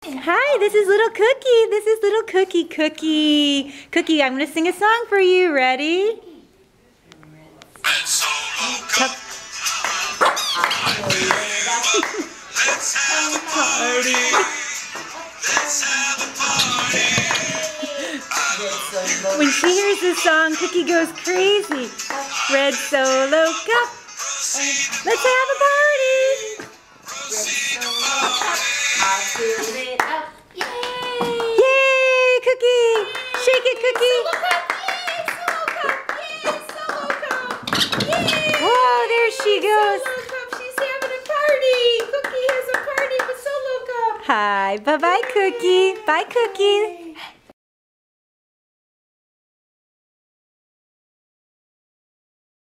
Hi, this is little Cookie. This is little Cookie. Cookie, I'm going to sing a song for you. Ready? Let's have a party. Let's have a party. When she hears this song, Cookie goes crazy. Red Solo Cup. Let's have a party. I'll fill it up. Yay! Yay, Cookie. Shake it, Cookie. Solo cup. Yay, solo cup. Yay! Whoa, there she goes. Solo cup. She's having a party. Cookie has a party with Solo cup. Hi, bye-bye, Cookie. Bye, Cookie.